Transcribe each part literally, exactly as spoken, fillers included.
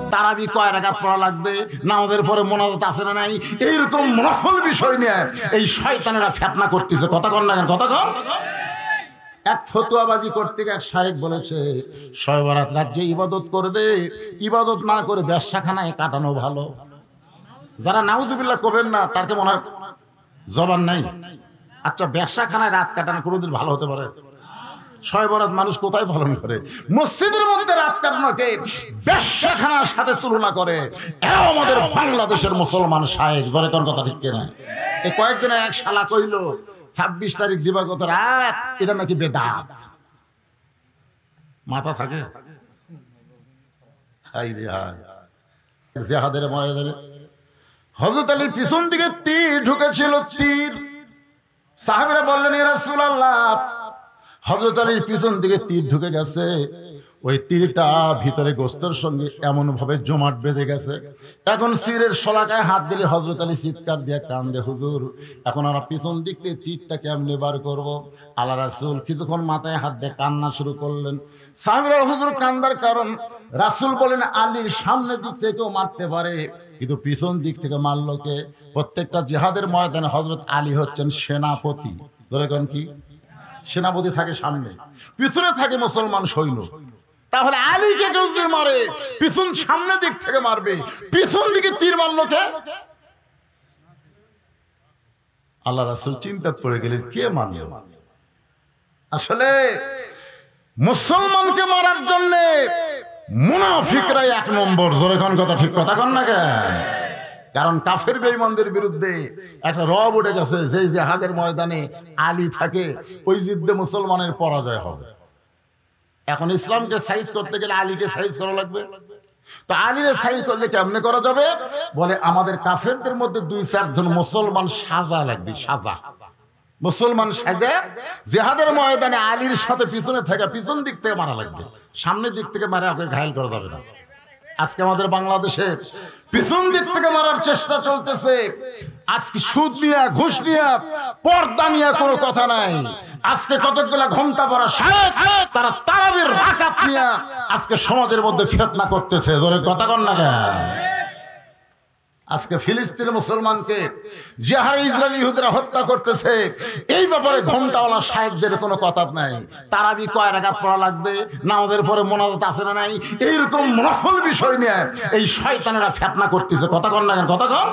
তারাবি কয় রাকাত পড়া লাগবে, নামাজের পরে মোনাজাত আছে না নাই, এইরকম নফল বিষয় নিয়ে এই শয়তানেরা ফিতনা করতেছে। কথা কন না কেন? কথা কন। এক ফতোয়াবাজি করতে গিয়ে এক শায়েখ বলেছে শবে বরাত রাত যে ইবাদত করবে, ইবাদত না করে ব্যবসাখানায় কাটানো ভালো। যারা নাউজুবিল্লাহ করবেন না তার কি মনে হয় জবান নাই? আচ্ছা, ব্যবসাখানায় রাত কাটানো কোনোদিন ভালো হতে পারে? শবে বরাত মানুষ কোথায় পালন করে? মসজিদের মধ্যে রাত কাটানোকে ব্যবসাখানার সাথে তুলনা করে। এও আমাদের বাংলাদেশের মুসলমান শায়েখ। ধরে কোন কথা ঠিক কিনা? এই কয়েকদিনে এক শালা কইল ছাব্বিশ তারিখ দিবাগত রাত এটা নাকি বেদাত। মাথা থাকে? হাই রে হাই। জিহাদের ময়দানে হযরত আলীর পিছন দিকে তীর ঢুকেছিল। তীর সাহাবীরা বললেন ইয়া রাসূলুল্লাহ, হযরত আলীর পিছন দিকে তীর ঢুকে গেছে। ওই তীরটা ভিতরে গোস্তের সঙ্গে এমন ভাবে জমাট বেঁধে গেছে, এখন তীরের শলাকায় হাত দিলে হযরত আলী চিৎকার দিয়ে কান্দে, হুজুর এখন আমরা পিছন দিক থেকে তীরটা কেমনে বার করবো? আল্লাহ রাসূল কিছুক্ষণ মাথায় হাত দিয়ে কান্না শুরু করলেন। সাহাবীরা হুজুর কান্দার কারণ? রাসূল বলেন আলীর সামনের দিক থেকেও মারতে পারে, কিন্তু পিছন দিক থেকে মারল কে? প্রত্যেকটা জিহাদের ময়দানে হযরত আলী হচ্ছেন সেনাপতি। ধরে কোন কি? সেনাপতি থাকে সামনে, পিছনে থাকে মুসলমান সৈন্য। তাহলে আলীকে কেউ যদি মারে পিছন সামনের দিক থেকে মারবে, পিছন দিকে তীর মারল কে? আল্লাহ রাসূল চিন্তা পড়ে গেলেন কে মারল? আসলে মুসলমানকে মারার জন্য মুনাফিকরাই এক নম্বর। জোরে কোন কথা ঠিক কথা কন না কেন? কারণ কাফের বেঈমানদের বিরুদ্ধে একটা রব উঠে গেছে, যে জিহাদের ময়দানে আলী থাকে ওই যুদ্ধে মুসলমানের পরাজয় হবে। এখন ইসলামকে সাইজ করতে গেলে আলীকে সাইজ করা লাগবে। তো আলীরে সাইজ করলে কেমনে করা যাবে? বলে আমাদের কাফেরদের মধ্যে দুই চারজন মুসলমান সাজা লাগবে। সাজা মুসলমান সাজে জিহাদের ময়দানে আলীর সাথে পিছনে থেকে পিছন দিক থেকে মারা লাগবে, সামনের দিক থেকে মারা ওকে ঘায়েল করা যাবে না। আজকে আমাদের বাংলাদেশে পিছন দিক থেকে মারার চেষ্টা চলতেছে। আজকে সুদ নিয়ে, ঘুষ নিয়ে, পর্দা নিয়ে কোনো কথা নাই। আজকে কতগুলা ঘন্টা পড়া শায়েখ তারা তারাবির রাকাত নিয়ে আজকে সমাজের মধ্যে ফিতনা করতেছে। ধরে কথা কন না কেন? আজকে ফিলিস্তিনের মুসলমানকে যে হারে ইসরায়েলি ইহুদিরা হত্যা করতেছে, এই ব্যাপারে ঘন্টাওয়ালা শায়েখদের কোনো কথা নাই। তারাবি কয় রাকাত পড়া লাগবে, নামাজের পরে মোনাজাত আছে না নাই, এইরকম নফল বিষয় নিয়ে এই শয়তানেরা ফিতনা করতেছে। কথা কন না কেন? কথা কন।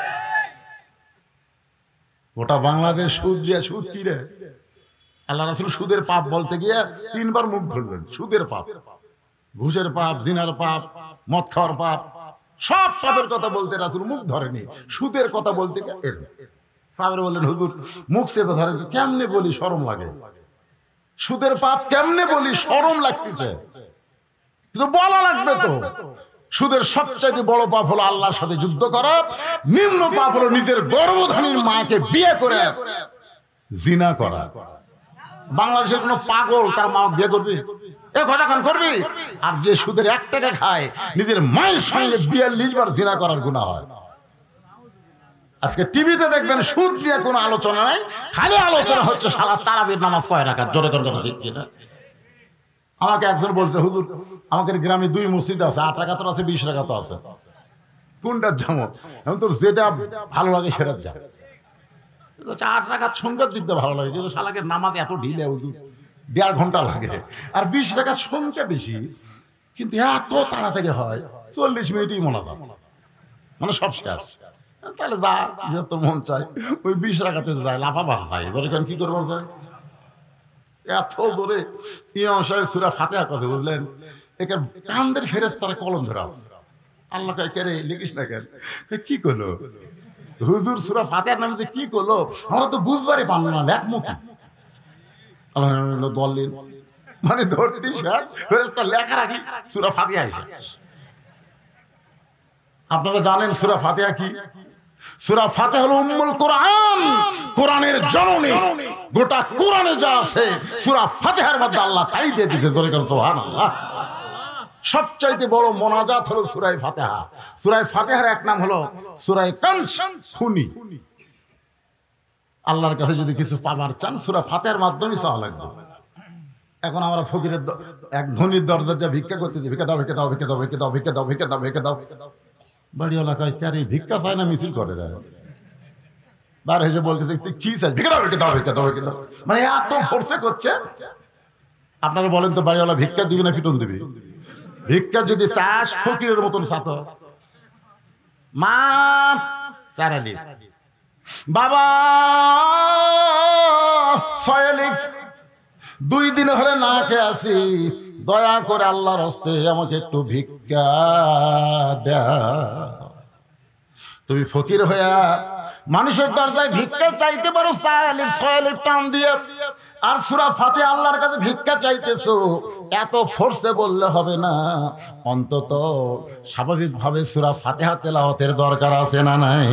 গোটা বাংলাদেশ সুদ দিয়ে, সুদ কি রে? আল্লাহ রাসূল সুদের পাপ বলতে গিয়ে তিনবার মুখ খুললেন। সুদের পাপ, ঘুষের পাপ, জিনার পাপ, মদ খাওয়ার পাপ, সব পাপের কথা বলতে রাসূল মুখ ধরেনি। সুদের কথা বলতে এর সাহাবীরা বললেন হুজুর মুখ চেপে ধরেন। কেমনে বলি, শরম লাগে। সুদের পাপ কেমনে বলি, শরম লাগতেছে, কিন্তু বলা লাগবে তো। সুদের সবচেয়ে বড় পাপ হলো আল্লাহর সাথে যুদ্ধ করা, নিম্ন পাপ হলো নিজের গর্ভধারীর মাকে বিয়ে করে জিনা করা। বাংলাদেশের কোনো পাগল তার মা বিয়ে করবে? এ কথা কান করবি? আর যে সুদের এক টাকা খায় নিজের মায়ের সঙ্গে বিয়াল্লিশ বার জিনা করার গুনাহ হয়। আজকে টিভিতে দেখবেন সুদ নিয়ে কোনো আলোচনা নাই, খালি আলোচনা হচ্ছে সারা তারাবির নামাজ কয় রাকাত। জোরে কোন কথা ঠিক কিনা? আমাকে একজন বলছে হুজুর আমাদের গ্রামে দুই মসজিদ আছে, আট রাকাত আছে, বিশ রাকাত আছে, কোনটার যাবো? এখন তোর যেটা ভালো লাগে সেটা যা। আট রাকাত সন্ধ্যার দিকটা ভালো লাগে, কিন্তু শালাকে নামাজ এত ঢিলে হুজুর দেড় ঘন্টা লাগে, আর বিশ রাকাত সংখ্যা বেশি কিন্তু এত তাড়াতাড়ি হয়, চল্লিশ মিনিটই মনে হয়, মানে সব শেষ। তাহলে যা যত মন চায় ওই বিশ রাকাতে যায়, লাফাবার যায়। ধরে কেন কি করবার যায়? এত ধরে ইমাম সাহেব সূরা ফাতিহা কথা বুঝলেন, একে কান্দের ফেরেশতারা কলম ধরে আছে। আল্লাহ কয় কে রে লিখিস না কেন? কি করলো হুজুর সূরা ফাতিহার নামে যে কি করলো আমরা তো বুঝবারই পারলো না, লেখমু কি? আল্লাহ বললেন মানে ধরতে শেষ, ফেরেশতা লেখা রাখি সূরা ফাতিহা শেষ। আপনারা জানেন সূরা ফাতিহা কি? সূরা ফাতিহা হলো উম্মুল কোরআন, কোরআনের জননী। গোটা কোরআনে যা আছে সূরা ফাতিহার মধ্যে আল্লাহ তাই দিয়ে দিয়েছে। জোরে করে সুবহানাল্লাহ। সবচাইতে বড় মোনাজাত হলো সূরা ফাতিহা। সূরা ফাতিহার এক নাম হলো সূরা কানজ, খুনি। আল্লাহর কাছে যদি কিছু পাবার চান সূরা ফাতিহার মাধ্যমে চাওয়া লাগবে। এখন আমরা ফকিরের এক ধনির দরজা যা ভিক্ষা করতেছি, ভিক্ষা দাও ভিক্ষা দাও ভিক্ষা দাও ভিক্ষা দাও ভিক্ষা দাও ভিক্ষা দাও ভিক্ষা দাও। বাড়ি এলাকায় কারে ভিক্ষা চায় না, মিছিল করে দেয়। বার হেসে বলতেছে তুই কি চাই, ভিক্ষা দাও ভিক্ষা দাও ভিক্ষা দাও ভিক্ষা দাও, মানে এত ফোর্সে করছে। আপনারা বলেন তো বাড়িওয়ালা ভিক্ষা দিবি না পিটন দিবি? ভিক্ষা যদি চাস ফকিরের মতন চাত। মা চারালি, বাবা ছয়ালিফ, দুই দিন হলে না খেয়ে আসি, দয়া করে আল্লাহর হস্তে আমাকে একটু ভিক্ষা দাও। তুমি ফকির হইয়া মানুষের দরজায় ভিক্ষা চাইতে পারো ছয়ালিফ ছয়ালিফ টান দিয়ে, আর সূরা ফাতিহা আল্লাহর কাছে ভিক্ষা চাইতেছো, এত ফোর্সে বললে হবে না। অন্তত স্বাভাবিকভাবে সূরা ফাতিহা তেলাওয়াতের দরকার আছে না নাই?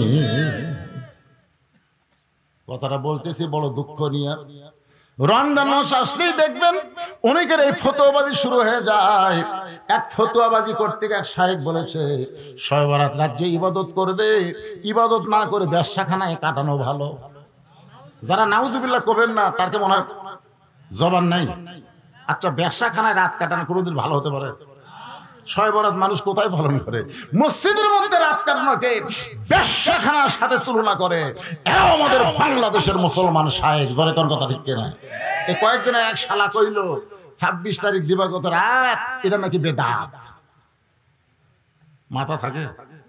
কথাটা বলতেছি বড় দুঃখ নিয়ে। রমজান মাস আসলেই দেখবেন অনেকের এই ফতোয়াবাজি শুরু হয়ে যায়। এক ফতোয়াবাজি করতে এক শায়েখ বলেছে শবে বরাত রাত যে ইবাদত করবে, ইবাদত না করে ব্যবসাখানায় কাটানো ভালো। যারা নাউজুবিল্লাহ করবেন না তার কি মনে হয় জবান নাই? আচ্ছা, ব্যবসাখানায় রাত কাটানো কোনোদিন ভালো হতে পারে? শবে বরাত মানুষ কোথায় পালন করে? মসজিদের মধ্যে রাত কাটানোকে ব্যবসাখানার সাথে তুলনা করে। এরাও আমাদের বাংলাদেশের মুসলমান শায়েখ, ধরে কোন কথা ঠিক কিনা? এই কয়েকদিনে এক শালা কইল ছাব্বিশ তারিখ দিবাগত রাত এটা নাকি বেদাত। মাথা থাকে?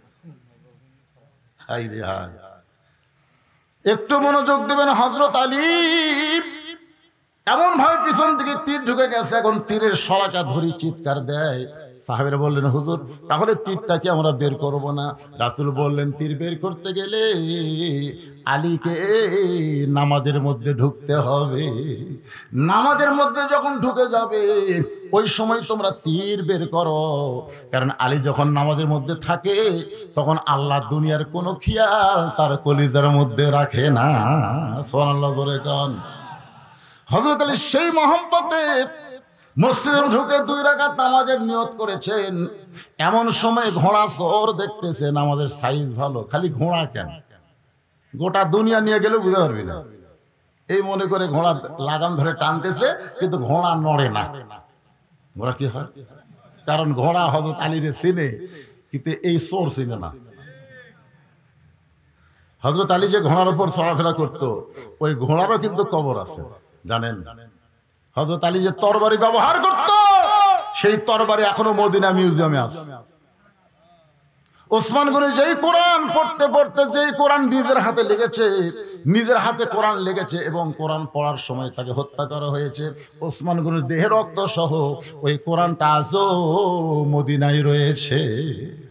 হাই রে হাই। একটু মনোযোগ দেবেন। হযরত আলী এমন ভাবে পিছন দিকে তীর ঢুকে গেছে, এখন তীরের শলাকা ধরি চিৎকার দেয়। সাহাবীরা বললেন হুজুর তাহলে তীরটাকে আমরা বের করব না? রাসূল বললেন তীর বের করতে গেলে আলীকে নামাজের মধ্যে ঢুকতে হবে। নামাজের মধ্যে যখন ঢুকে যাবে ওই সময় তোমরা তীর বের করো, কারণ আলী যখন নামাজের মধ্যে থাকে তখন আল্লাহ দুনিয়ার কোনো খেয়াল তার কলিজার মধ্যে রাখে না। সুবহানাল্লাহ বলে কান। হযরত আলী সেই মহব্বতে মসজিদে ঢুকে দুই রাকাত নামাজের নিয়ত করেছেন। এমন সময় ঘোড়া চোর দেখতেছেন আমাদের সাইজ ভালো, খালি ঘোড়া কেন, গোটা দুনিয়া নিয়ে গেলেও বুঝতে পারবি না। এই মনে করে ঘোড়া লাগাম ধরে টানতেছে, কিন্তু ঘোড়া নড়ে না। ঘোড়া কি হয়? কারণ ঘোড়া হযরত আলীরে চিনে, কিন্তু এই চোর চিনে না। হযরত আলী যে ঘোড়ার উপর চলাফেরা করতো, ওই ঘোড়ারও কিন্তু কবর আছে জানেন। হযরত আলী যে তরবারি ব্যবহার করত, সেই তরবারি এখনো মদিনা মিউজিয়ামে আছে। ওসমান গনি যেই কোরআন পড়তে পড়তে যেই কোরআন নিজের হাতে লেগেছে, নিজের হাতে কোরআন লেগেছে এবং কোরআন পড়ার সময় তাকে হত্যা করা হয়েছে, ওসমান গনির দেহের রক্ত সহ ওই কোরআনটা আজও মদিনায় রয়েছে।